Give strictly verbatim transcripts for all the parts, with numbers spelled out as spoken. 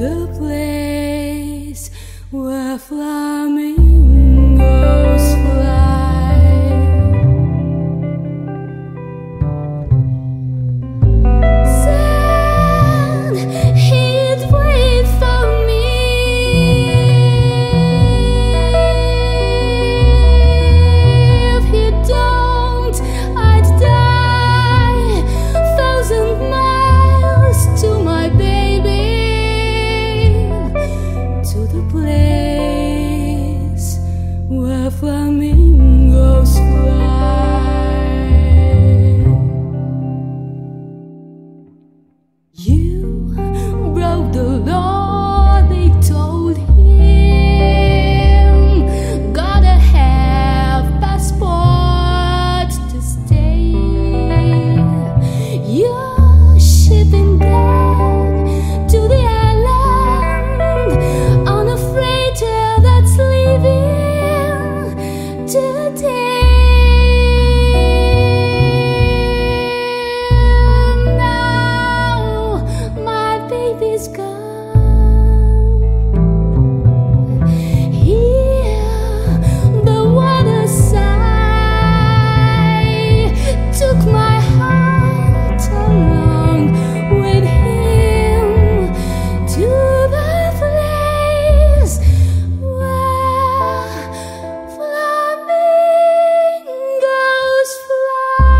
the place where flamingos fly. Said he'd wait for me. If he don't, I'd die thousand miles to my baby, to the place where flamingos fly. You broke the law, they told him. Gotta have passport to stay. You're shipping back to the island on a freighter that's leaving today. Now my baby's gone. Hear the water sigh, took my heart along with him to the place where flamingos fly.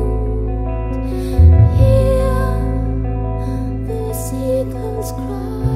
Seagulls cry.